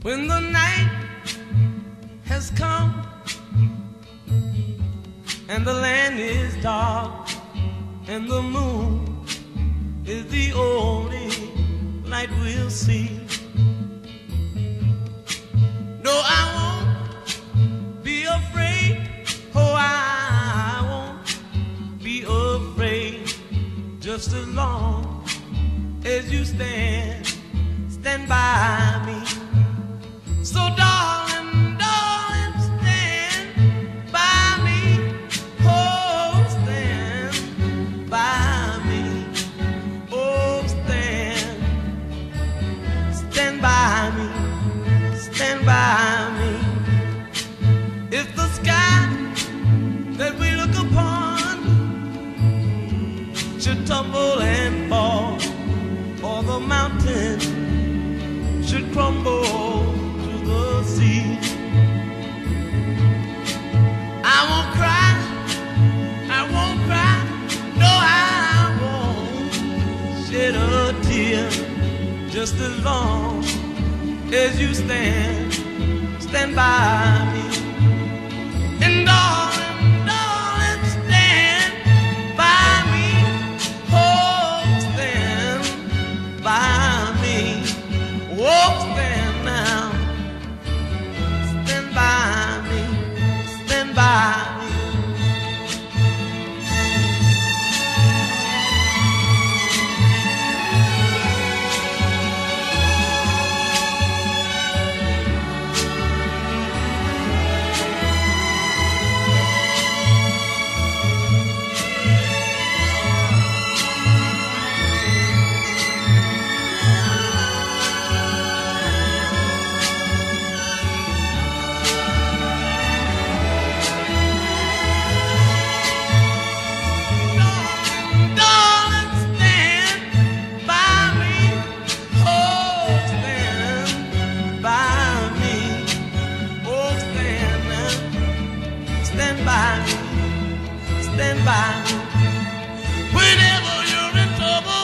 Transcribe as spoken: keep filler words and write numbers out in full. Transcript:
When the night has come and the land is dark and the moon is the only light we'll see. No, I won't be afraid. Oh, I won't be afraid. Just as long as you stand, stand by me. So darling, darling, stand by me. Oh, stand by me. Oh, stand, stand by me. Stand by me. If the sky that we look upon should tumble and fall, or the mountain should crumble to the sea, I won't cry, I won't cry, no, I won't shed a tear. Just as long as you stand, stand by me. And darling, darling, stand by me. Oh, stand by me. Oh, stand now. Stand by me. Stand by me. Stand by me. Whenever you're in trouble,